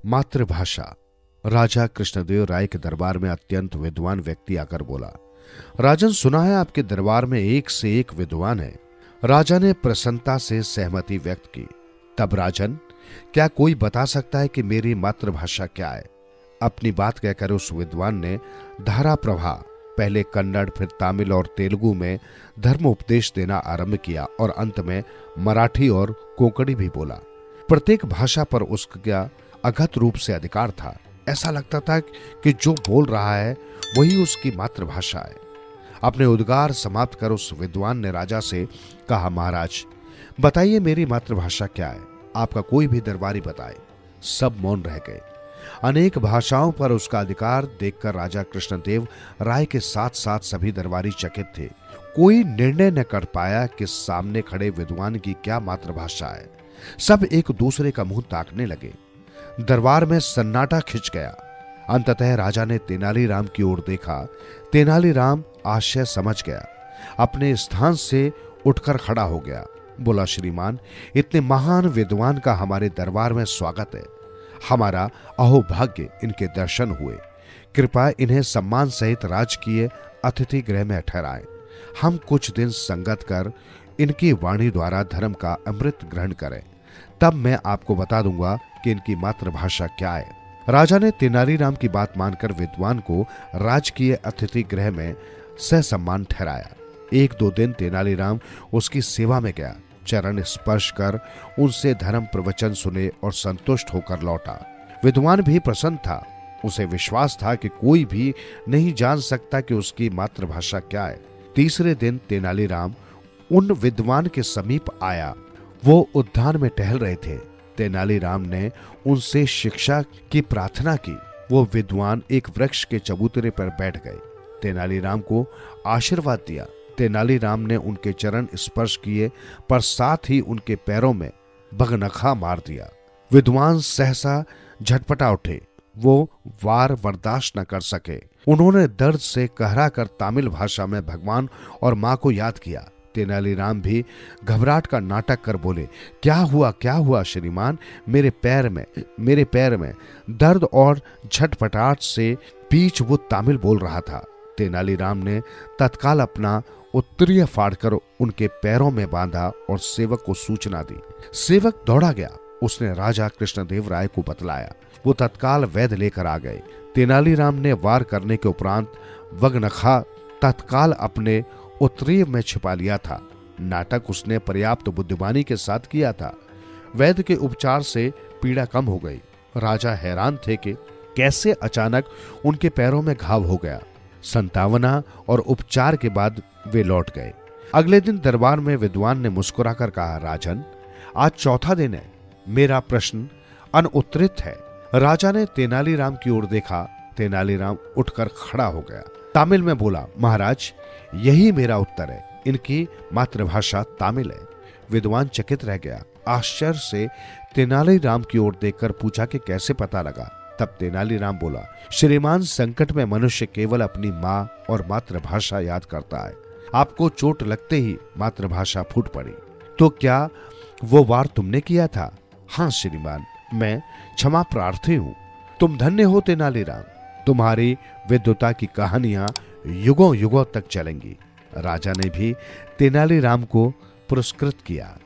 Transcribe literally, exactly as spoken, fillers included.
मातृभाषा। राजा कृष्णदेव राय के दरबार में अत्यंत विद्वान व्यक्ति आकर बोला, राजन, सुना है आपके दरबार में एक से एक विद्वान है। राजा ने प्रसन्नता से सहमति व्यक्त की। तब राजन, क्या कोई बता सकता है कि मेरी मातृभाषा क्या है? अपनी बात कहकर उस विद्वान ने धारा प्रवाह, पहले कन्नड़ फिर तमिल और तेलुगु में धर्म उपदेश देना आरंभ किया और अंत में मराठी और कोंकणी भी बोला। प्रत्येक भाषा पर उसका अगत रूप से अधिकार था। ऐसा लगता था कि जो बोल रहा है वही उसकी मातृभाषा है। अपने उद्गार समाप्त कर उस विद्वान ने राजा से कहा, महाराज बताइए मेरी मातृभाषा क्या है? आपका कोई भी दरबारी बताए। सब मौन रह गए। अनेक भाषाओं पर उसका अधिकार देखकर राजा कृष्णदेव राय के साथ साथ सभी दरबारी चकित थे। कोई निर्णय न कर पाया कि सामने खड़े विद्वान की क्या मातृभाषा है। सब एक दूसरे का मुंह ताकने लगे। दरबार में सन्नाटा खिंच गया। अंततः राजा ने तेनालीराम की ओर देखा। तेनालीराम आशय समझ गया, अपने स्थान से उठकर खड़ा हो गया। बोला, श्रीमान, इतने महान विद्वान का हमारे दरबार में स्वागत है। हमारा अहोभाग्य इनके दर्शन हुए। कृपया इन्हें सम्मान सहित राजकीय अतिथि गृह में ठहराएं। हम कुछ दिन संगत कर इनकी वाणी द्वारा धर्म का अमृत ग्रहण करें। तब मैं आपको बता दूंगा कि इनकी मातृभाषा क्या है। राजा ने तेनालीराम की बात मानकर विद्वान को राजकीय अतिथि गृह में ससम्मान ठहराया। एक दो दिन तेनालीराम उसकी सेवा में गया। चरण स्पर्श कर उनसे धर्म प्रवचन सुने और संतुष्ट होकर लौटा। विद्वान भी प्रसन्न था। उसे विश्वास था कि कोई भी नहीं जान सकता कि उसकी मातृभाषा क्या है। तीसरे दिन तेनालीराम उन विद्वान के समीप आया। वो उद्यान में टहल रहे थे। तेनालीराम ने उनसे शिक्षा की प्रार्थना की। वो विद्वान एक वृक्ष के चबूतरे पर बैठ गए। तेनालीराम को आशीर्वाद दिया। तेनालीराम ने उनके चरण स्पर्श किए, पर साथ ही उनके पैरों में बगनखा मार दिया। विद्वान सहसा झटपटा उठे। वो वार बर्दाश्त न कर सके। उन्होंने दर्द से कहरा कर तमिल भाषा में भगवान और मां को याद किया। तेनालीराम भी घबराहट का नाटक कर बोले, क्या हुआ क्या हुआ श्रीमान? मेरे पैर में मेरे पैर में दर्द और झटपटाहट से बीच वो तमिल बोल रहा था। तेनालीराम ने तत्काल अपना उत्तरीय फाड़कर उनके पैरों में बांधा और सेवक को सूचना दी। सेवक दौड़ा गया। उसने राजा कृष्णदेव राय को बतलाया। वो तत्काल वैद्य लेकर आ गए। तेनालीराम ने वार करने के उपरांत वगनखा तत्काल अपने उत्तरीय में छिपा लिया था। नाटक उसने पर्याप्त बुद्धिमानी के साथ किया था। वैद्य के उपचार से पीड़ा कम हो गई। राजा हैरान थे कि कैसे अचानक उनके पैरों में घाव हो गया। संतावना और उपचार के बाद वे लौट गए। अगले दिन दरबार में विद्वान ने मुस्कुराकर कहा, राजन, आज चौथा दिन है। मेरा प्रश्न अनुत्तरित है। राजा ने तेनालीराम की ओर देखा। तेनालीराम उठकर खड़ा हो गया। तमिल में बोला, महाराज, यही मेरा उत्तर है। इनकी मातृभाषा तमिल है। विद्वान चकित रह गया। आश्चर्य से तेनालीराम की ओर देखकर पूछा कि कैसे पता लगा? तब तेनालीराम बोला, श्रीमान, संकट में मनुष्य केवल अपनी माँ और मातृभाषा याद करता है। आपको चोट लगते ही मातृभाषा फूट पड़ी। तो क्या वो वार तुमने किया था? हाँ श्रीमान, मैं क्षमा प्रार्थी हूँ। तुम धन्य हो तेनालीराम। तुम्हारी विद्वता की कहानियां युगों युगों तक चलेंगी। राजा ने भी तेनालीराम को पुरस्कृत किया।